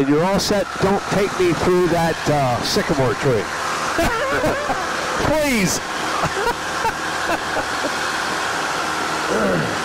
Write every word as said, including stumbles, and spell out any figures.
and you're all set. Don't take me through that uh, sycamore tree. Please.